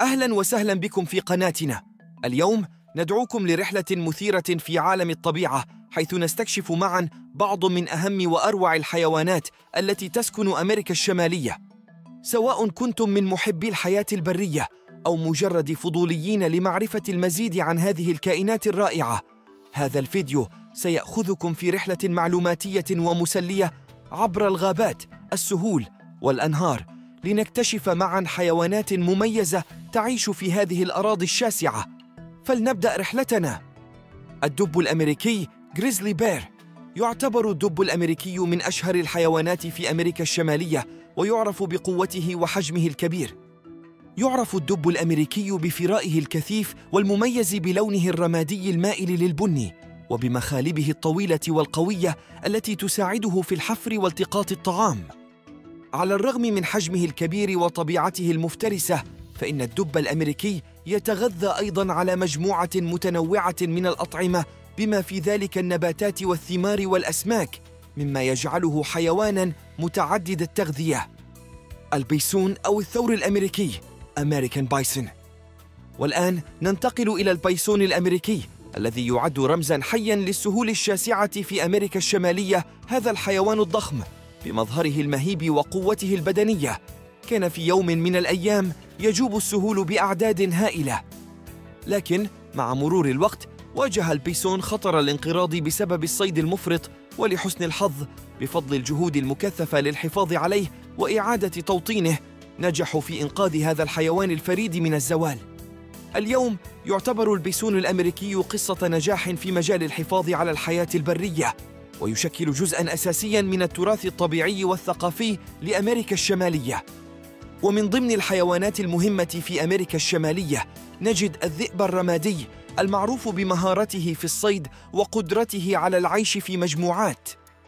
أهلاً وسهلاً بكم في قناتنا. اليوم ندعوكم لرحلة مثيرة في عالم الطبيعة، حيث نستكشف معاً بعض من أهم وأروع الحيوانات التي تسكن أمريكا الشمالية. سواء كنتم من محبي الحياة البرية أو مجرد فضوليين لمعرفة المزيد عن هذه الكائنات الرائعة، هذا الفيديو سيأخذكم في رحلة معلوماتية ومسلية عبر الغابات، السهول والأنهار، لنكتشف معاً حيوانات مميزة تعيش في هذه الأراضي الشاسعة. فلنبدأ رحلتنا. الدب الأمريكي غريزلي بير. يعتبر الدب الأمريكي من أشهر الحيوانات في أمريكا الشمالية، ويعرف بقوته وحجمه الكبير. يعرف الدب الأمريكي بفرائه الكثيف والمميز بلونه الرمادي المائل للبني، وبمخالبه الطويلة والقوية التي تساعده في الحفر والتقاط الطعام. على الرغم من حجمه الكبير وطبيعته المفترسة، فإن الدب الأمريكي يتغذى أيضاً على مجموعة متنوعة من الأطعمة، بما في ذلك النباتات والثمار والأسماك، مما يجعله حيواناً متعدد التغذية. البيسون أو الثور الأمريكي American Bison. والآن ننتقل إلى البيسون الأمريكي، الذي يعد رمزاً حياً للسهول الشاسعة في أمريكا الشمالية. هذا الحيوان الضخم بمظهره المهيب وقوته البدنية كان في يوم من الأيام يجوب السهول بأعداد هائلة، لكن مع مرور الوقت واجه البيسون خطر الانقراض بسبب الصيد المفرط، ولحسن الحظ بفضل الجهود المكثفة للحفاظ عليه وإعادة توطينه نجحوا في إنقاذ هذا الحيوان الفريد من الزوال. اليوم يعتبر البيسون الأمريكي قصة نجاح في مجال الحفاظ على الحياة البرية، ويشكل جزءاً أساسياً من التراث الطبيعي والثقافي لأمريكا الشمالية. ومن ضمن الحيوانات المهمة في أمريكا الشمالية نجد الذئب الرمادي، المعروف بمهارته في الصيد وقدرته على العيش في مجموعات.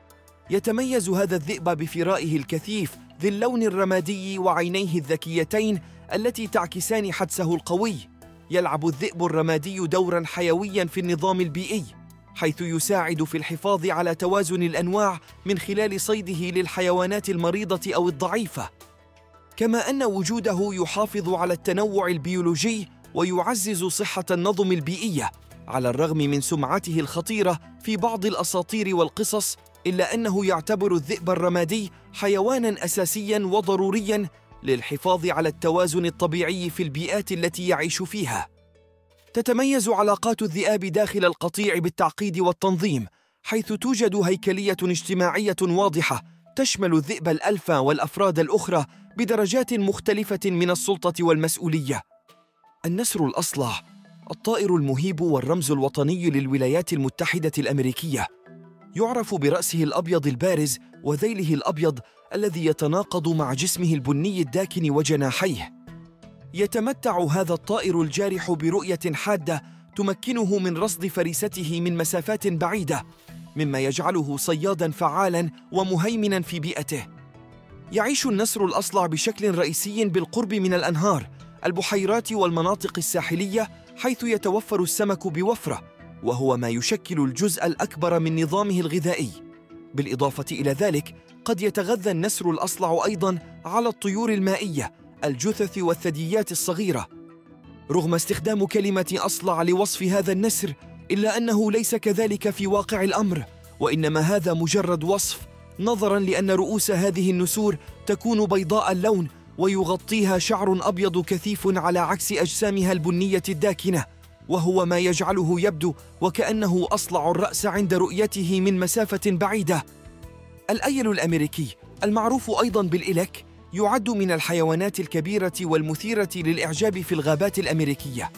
يتميز هذا الذئب بفرائه الكثيف ذي اللون الرمادي وعينيه الذكيتين التي تعكسان حدسه القوي. يلعب الذئب الرمادي دوراً حيوياً في النظام البيئي، حيث يساعد في الحفاظ على توازن الأنواع من خلال صيده للحيوانات المريضة أو الضعيفة، كما أن وجوده يحافظ على التنوع البيولوجي ويعزز صحة النظم البيئية. على الرغم من سمعته الخطيرة في بعض الأساطير والقصص، إلا أنه يعتبر الذئب الرمادي حيواناً أساسياً وضرورياً للحفاظ على التوازن الطبيعي في البيئات التي يعيش فيها. تتميز علاقات الذئاب داخل القطيع بالتعقيد والتنظيم، حيث توجد هيكلية اجتماعية واضحة تشمل الذئب الألفا والأفراد الأخرى بدرجات مختلفة من السلطة والمسؤولية. النسر الأصلع، الطائر المهيب والرمز الوطني للولايات المتحدة الأمريكية، يعرف برأسه الأبيض البارز وذيله الأبيض الذي يتناقض مع جسمه البني الداكن وجناحيه. يتمتع هذا الطائر الجارح برؤية حادة تمكنه من رصد فريسته من مسافات بعيدة، مما يجعله صياداً فعالاً ومهيمناً في بيئته. يعيش النسر الأصلع بشكل رئيسي بالقرب من الأنهار، البحيرات والمناطق الساحلية، حيث يتوفر السمك بوفرة، وهو ما يشكل الجزء الأكبر من نظامه الغذائي. بالإضافة إلى ذلك، قد يتغذى النسر الأصلع أيضاً على الطيور المائية، الجثث والثدييات الصغيرة. رغم استخدام كلمة أصلع لوصف هذا النسر، إلا أنه ليس كذلك في واقع الأمر، وإنما هذا مجرد وصف، نظراً لأن رؤوس هذه النسور تكون بيضاء اللون ويغطيها شعر أبيض كثيف على عكس أجسامها البنية الداكنة، وهو ما يجعله يبدو وكأنه أصلع الرأس عند رؤيته من مسافة بعيدة. الأيل الأمريكي، المعروف أيضاً بالإلك، يعد من الحيوانات الكبيرة والمثيرة للإعجاب في الغابات الأمريكية.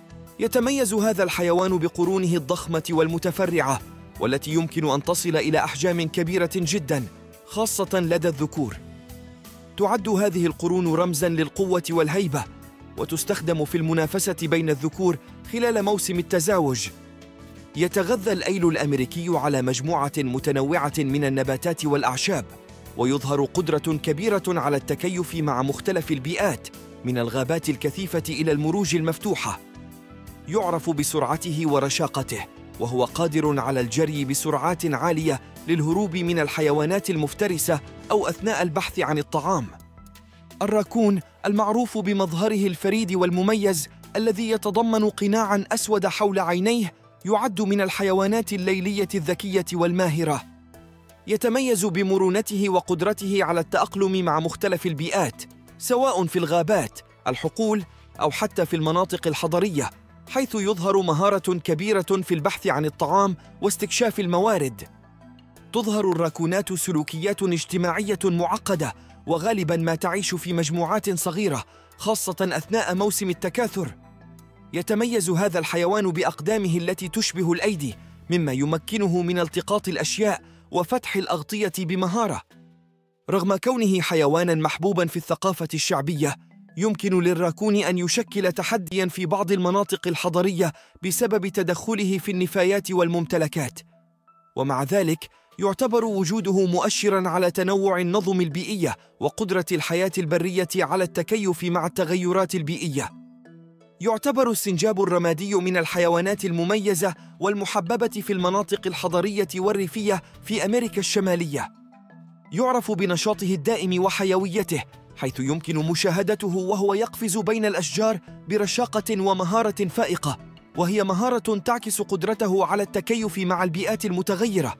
يتميز هذا الحيوان بقرونه الضخمة والمتفرعة، والتي يمكن أن تصل إلى أحجام كبيرة جداً، خاصة لدى الذكور. تعد هذه القرون رمزاً للقوة والهيبة، وتستخدم في المنافسة بين الذكور خلال موسم التزاوج. يتغذى الأيل الأمريكي على مجموعة متنوعة من النباتات والأعشاب، ويظهر قدرة كبيرة على التكيف مع مختلف البيئات، من الغابات الكثيفة إلى المروج المفتوحة. يعرف بسرعته ورشاقته، وهو قادر على الجري بسرعات عالية للهروب من الحيوانات المفترسة أو أثناء البحث عن الطعام. الراكون المعروف بمظهره الفريد والمميز الذي يتضمن قناعاً أسود حول عينيه يعد من الحيوانات الليلية الذكية والماهرة. يتميز بمرونته وقدرته على التأقلم مع مختلف البيئات، سواء في الغابات، الحقول، أو حتى في المناطق الحضرية، حيث يظهر مهارة كبيرة في البحث عن الطعام واستكشاف الموارد. تظهر الراكونات سلوكيات اجتماعية معقدة، وغالباً ما تعيش في مجموعات صغيرة، خاصة أثناء موسم التكاثر. يتميز هذا الحيوان بأقدامه التي تشبه الأيدي، مما يمكنه من التقاط الأشياء وفتح الأغطية بمهارة. رغم كونه حيواناً محبوباً في الثقافة الشعبية، يمكن للراكون أن يشكل تحدياً في بعض المناطق الحضرية بسبب تدخله في النفايات والممتلكات. ومع ذلك، يعتبر وجوده مؤشراً على تنوع النظم البيئية وقدرة الحياة البرية على التكيف مع التغيرات البيئية. يعتبر السنجاب الرمادي من الحيوانات المميزة والمحببة في المناطق الحضرية والريفية في أمريكا الشمالية. يعرف بنشاطه الدائم وحيويته، حيث يمكن مشاهدته وهو يقفز بين الأشجار برشاقة ومهارة فائقة، وهي مهارة تعكس قدرته على التكيف مع البيئات المتغيرة.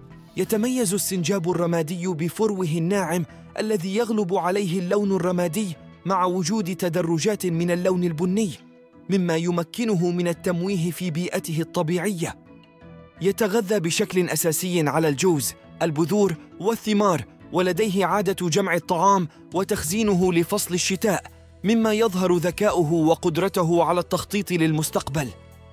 يتميز السنجاب الرمادي بفروه الناعم الذي يغلب عليه اللون الرمادي مع وجود تدرجات من اللون البني، مما يمكنه من التمويه في بيئته الطبيعية. يتغذى بشكل أساسي على الجوز، البذور والثمار، ولديه عادة جمع الطعام وتخزينه لفصل الشتاء، مما يظهر ذكاؤه وقدرته على التخطيط للمستقبل.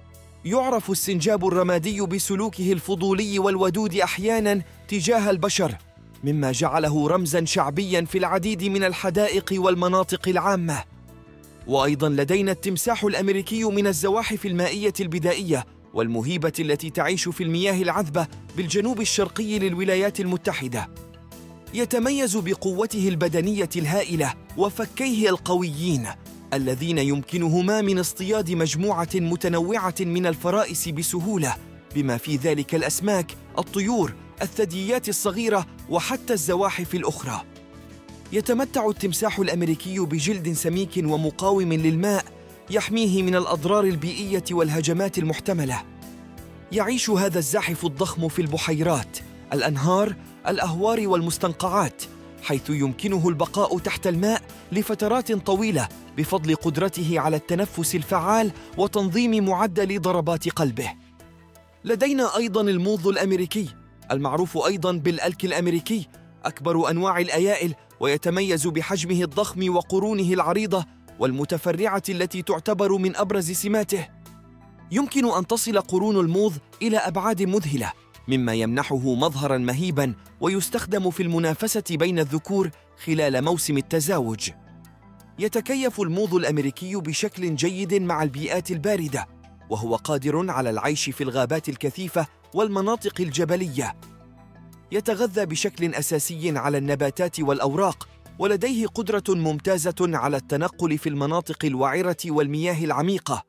يعرف السنجاب الرمادي بسلوكه الفضولي والودود أحياناً تجاه البشر، مما جعله رمزاً شعبياً في العديد من الحدائق والمناطق العامة. وأيضاً لدينا التمساح الأمريكي من الزواحف المائية البدائية والمهيبة التي تعيش في المياه العذبة بالجنوب الشرقي للولايات المتحدة. يتميز بقوته البدنية الهائلة وفكيه القويين الذين يمكنهما من اصطياد مجموعة متنوعة من الفرائس بسهولة، بما في ذلك الأسماك، الطيور، الثدييات الصغيرة وحتى الزواحف الأخرى. يتمتع التمساح الأمريكي بجلد سميك ومقاوم للماء يحميه من الأضرار البيئية والهجمات المحتملة. يعيش هذا الزاحف الضخم في البحيرات، الأنهار، الأهوار والمستنقعات، حيث يمكنه البقاء تحت الماء لفترات طويلة بفضل قدرته على التنفس الفعال وتنظيم معدل ضربات قلبه. لدينا أيضاً الموظ الأمريكي، المعروف أيضاً بالألك الأمريكي، أكبر أنواع الأيائل، ويتميز بحجمه الضخم وقرونه العريضة والمتفرعة التي تعتبر من أبرز سماته. يمكن أن تصل قرون الموظ إلى أبعاد مذهلة، مما يمنحه مظهراً مهيباً ويستخدم في المنافسة بين الذكور خلال موسم التزاوج. يتكيف الموظ الأمريكي بشكل جيد مع البيئات الباردة، وهو قادر على العيش في الغابات الكثيفة والمناطق الجبلية. يتغذى بشكل أساسي على النباتات والأوراق، ولديه قدرة ممتازة على التنقل في المناطق الوعرة والمياه العميقة.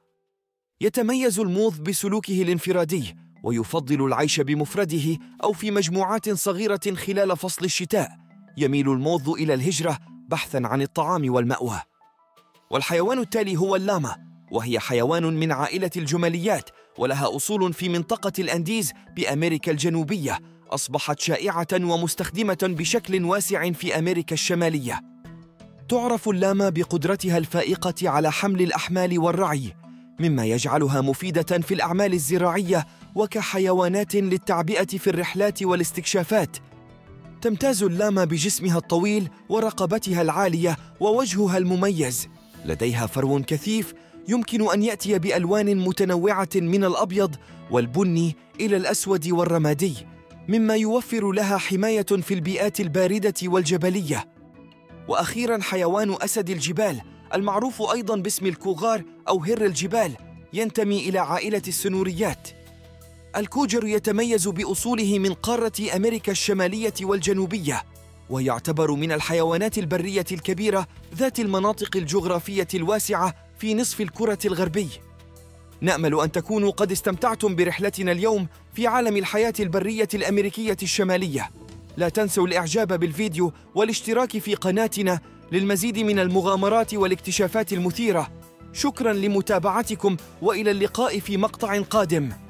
يتميز الموظ بسلوكه الانفرادي، ويفضل العيش بمفرده أو في مجموعات صغيرة خلال فصل الشتاء. يميل الموظ إلى الهجرة بحثاً عن الطعام والمأوى. والحيوان التالي هو اللاما، وهي حيوان من عائلة الجماليات، ولها أصول في منطقة الأنديز بأمريكا الجنوبية، أصبحت شائعة ومستخدمة بشكل واسع في أمريكا الشمالية. تعرف اللاما بقدرتها الفائقة على حمل الأحمال والرعي، مما يجعلها مفيدة في الأعمال الزراعية وكحيوانات للتعبئة في الرحلات والاستكشافات. تمتاز اللاما بجسمها الطويل ورقبتها العالية ووجهها المميز. لديها فرو كثيف يمكن أن يأتي بألوان متنوعة من الأبيض والبني إلى الأسود والرمادي، مما يوفر لها حماية في البيئات الباردة والجبلية. وأخيراً حيوان أسد الجبال، المعروف أيضاً باسم الكوغار أو هر الجبال، ينتمي إلى عائلة السنوريات. الكوجر يتميز بأصوله من قارة أمريكا الشمالية والجنوبية، ويعتبر من الحيوانات البرية الكبيرة ذات المناطق الجغرافية الواسعة في نصف الكرة الغربي. نأمل أن تكونوا قد استمتعتم برحلتنا اليوم في عالم الحياة البرية الأمريكية الشمالية. لا تنسوا الإعجاب بالفيديو والاشتراك في قناتنا للمزيد من المغامرات والاكتشافات المثيرة. شكراً لمتابعتكم، وإلى اللقاء في مقطع قادم.